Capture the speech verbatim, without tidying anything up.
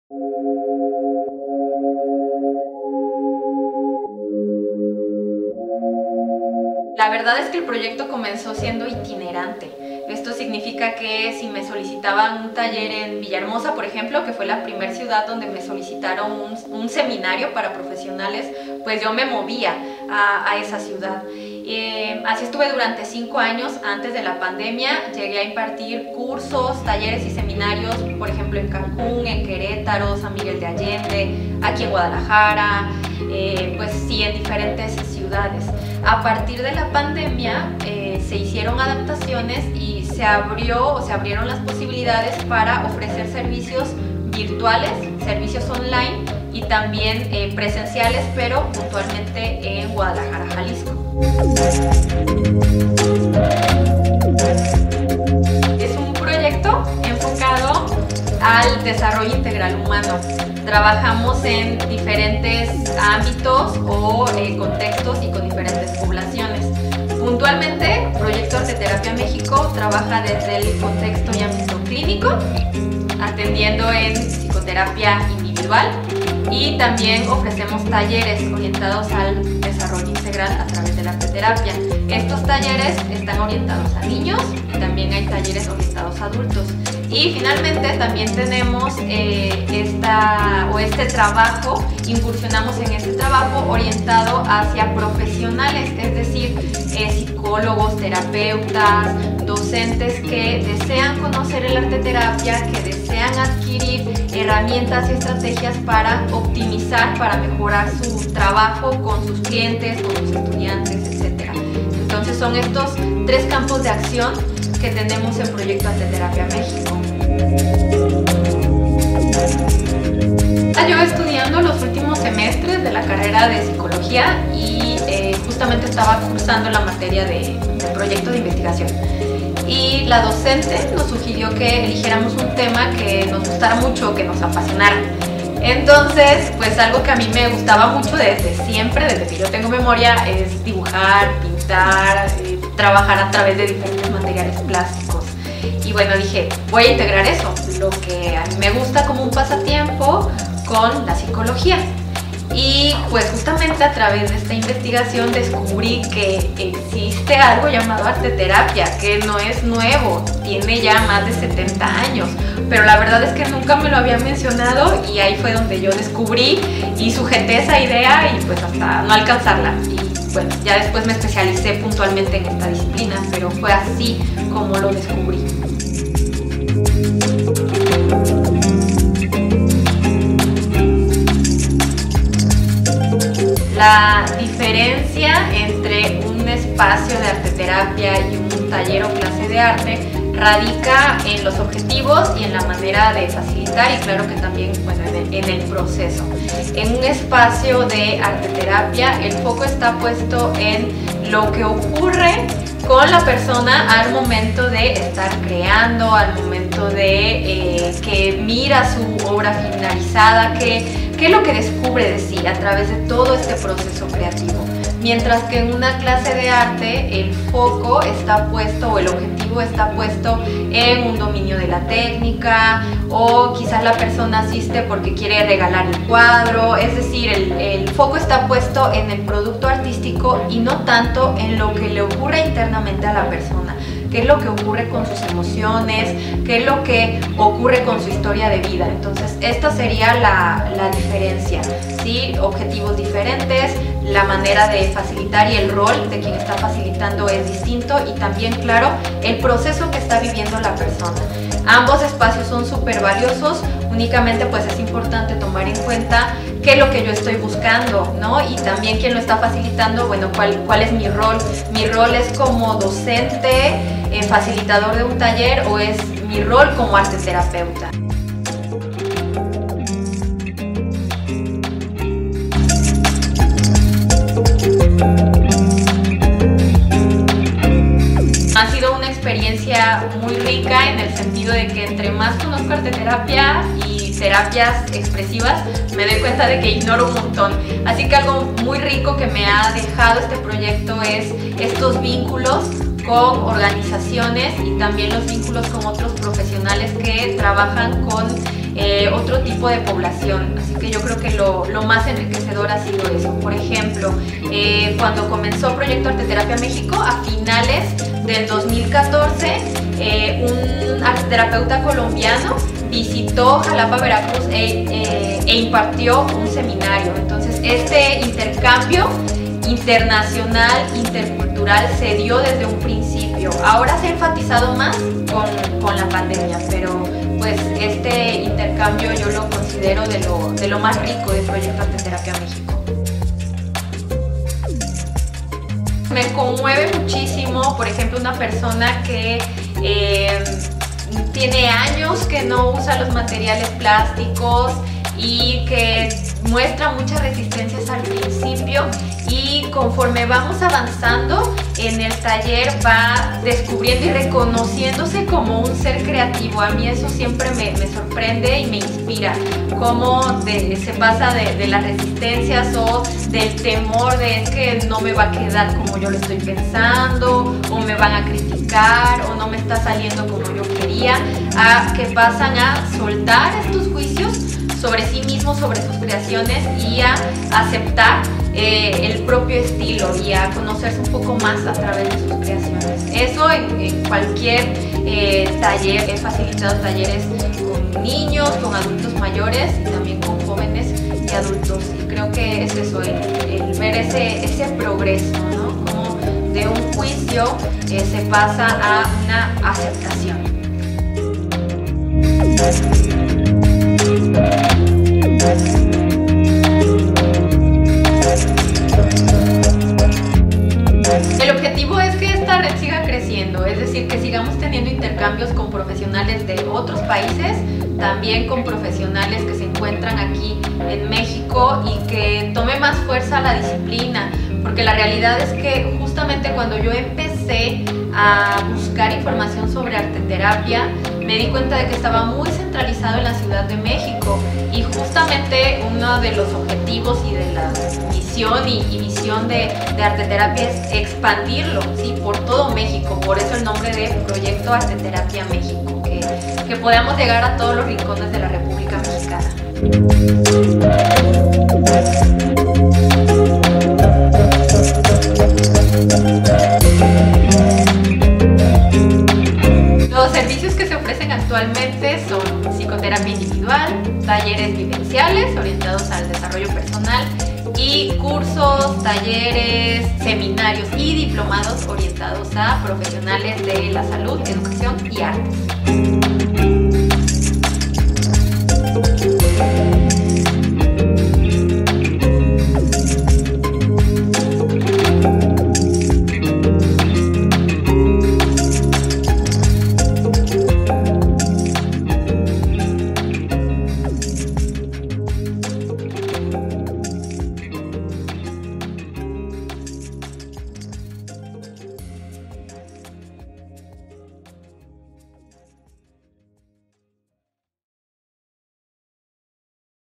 La verdad es que el proyecto comenzó siendo itinerante. Esto significa que si me solicitaban un taller en Villahermosa, por ejemplo, que fue la primera ciudad donde me solicitaron un, un seminario para profesionales, pues yo me movía a, a esa ciudad. Eh, así estuve durante cinco años antes de la pandemia. Llegué a impartir cursos, talleres y seminarios, por ejemplo, en Cancún, en Querétaro, San Miguel de Allende, aquí en Guadalajara, eh, pues sí, en diferentes ciudades. A partir de la pandemia eh, se hicieron adaptaciones y se abrió o se abrieron las posibilidades para ofrecer servicios virtuales, servicios online y también eh, presenciales, pero puntualmente en Guadalajara, Jalisco. Es un proyecto enfocado al desarrollo integral humano. Trabajamos en diferentes ámbitos o eh, contextos y con diferentes poblaciones. Puntualmente, Proyecto Arteterapia México trabaja desde el contexto y ámbito clínico, atendiendo en psicoterapia individual, y también ofrecemos talleres orientados al desarrollo integral a través de la arteterapia. Estos talleres están orientados a niños y también hay talleres orientados a adultos. Y finalmente también tenemos eh, esta, o este trabajo, incursionamos en este trabajo orientado hacia profesionales, es decir, eh, psicólogos, terapeutas, docentes que desean conocer el arteterapia, que desean adquirir herramientas y estrategias para optimizar, para mejorar su trabajo con sus clientes, con sus estudiantes, etcétera. Entonces son estos tres campos de acción que tenemos en Proyecto Arteterapia México. Yo estudiando los últimos semestres de la carrera de psicología y eh, justamente estaba cursando la materia de, de proyecto de investigación. Y la docente nos sugirió que eligiéramos un tema que nos gustara mucho, que nos apasionara. Entonces, pues algo que a mí me gustaba mucho desde siempre, desde que yo tengo memoria, es dibujar, pintar, eh, trabajar a través de diferentes materiales plásticos. Y bueno, dije, voy a integrar eso, lo que a mí me gusta como un pasatiempo, con la psicología. Y pues justamente a través de esta investigación descubrí que existe algo llamado arteterapia, que no es nuevo, tiene ya más de setenta años, pero la verdad es que nunca me lo había mencionado y ahí fue donde yo descubrí y sujeté esa idea y pues hasta no alcanzarla. Y bueno, ya después me especialicé puntualmente en esta disciplina, pero fue así como lo descubrí. La diferencia entre un espacio de arteterapia y un taller o clase de arte radica en los objetivos y en la manera de facilitar, y claro que también, bueno, en el, en el proceso. En un espacio de arteterapia el foco está puesto en lo que ocurre con la persona al momento de estar creando, al momento de eh, que mira su obra finalizada, que ¿qué es lo que descubre de sí a través de todo este proceso creativo? Mientras que en una clase de arte el foco está puesto, o el objetivo está puesto en un dominio de la técnica, o quizás la persona asiste porque quiere regalar el cuadro, es decir, el, el foco está puesto en el producto artístico y no tanto en lo que le ocurre internamente a la persona. Qué es lo que ocurre con sus emociones, qué es lo que ocurre con su historia de vida. Entonces esta sería la, la diferencia, ¿sí? Objetivos diferentes, la manera de facilitar y el rol de quien está facilitando es distinto, y también, claro, el proceso que está viviendo la persona. Ambos espacios son súper valiosos, únicamente pues es importante tomar en cuenta qué es lo que yo estoy buscando, ¿no? Y también quién lo está facilitando, bueno, cuál, cuál es mi rol. Mi rol es como docente, eh, facilitador de un taller, o es mi rol como arteterapeuta. Ha sido una experiencia muy rica en el sentido de que entre más conozco arteterapia y terapias expresivas, me doy cuenta de que ignoro un montón. Así que algo muy rico que me ha dejado este proyecto es estos vínculos con organizaciones y también los vínculos con otros profesionales que trabajan con eh, otro tipo de población. Así que yo creo que lo, lo más enriquecedor ha sido eso. Por ejemplo, eh, cuando comenzó Proyecto Arteterapia México, a finales del dos mil catorce, eh, un arteterapeuta colombiano visitó Jalapa, Veracruz e, eh, e impartió un seminario. Entonces, este intercambio internacional, intercultural, se dio desde un principio. Ahora se ha enfatizado más con, con la pandemia, pero pues este intercambio yo lo considero de lo, de lo más rico de Proyecto Arteterapia México. Me conmueve muchísimo, por ejemplo, una persona que eh, tiene años que no usa los materiales plásticos y que muestra muchas resistencias al principio, y conforme vamos avanzando en el taller va descubriendo y reconociéndose como un ser creativo. A mí eso siempre me, me sorprende y me inspira, cómo de, se pasa de, de las resistencias o del temor de es que no me va a quedar como yo lo estoy pensando, o me van a criticar, o no me está saliendo como yo quería, a que pasan a soltar estos juicios sobre sí mismos, sobre sus creaciones, y a aceptar eh, el propio estilo y a conocerse un poco más a través de sus creaciones. Eso en, en cualquier eh, taller. He facilitado talleres con niños, con adultos mayores y también con jóvenes y adultos, y creo que es eso, el, el ver ese, ese progreso, ¿no? Como de un juicio eh, se pasa a una aceptación. El objetivo es que esta red siga creciendo, es decir, que sigamos teniendo intercambios con profesionales de otros países, también con profesionales que se encuentran aquí en México, y que tome más fuerza la disciplina, porque la realidad es que justamente cuando yo empecé a buscar información sobre arteterapia, me di cuenta de que estaba muy centralizado en la Ciudad de México, y justamente uno de los objetivos y de la misión y, y visión de, de arteterapia es expandirlo, ¿sí?, por todo México. Por eso el nombre de Proyecto Arteterapia México, que, que podamos llegar a todos los rincones de la República Mexicana. Los servicios que se ofrecen actualmente son psicoterapia individual, talleres vivenciales orientados al desarrollo personal y cursos, talleres, seminarios y diplomados orientados a profesionales de la salud, educación y artes.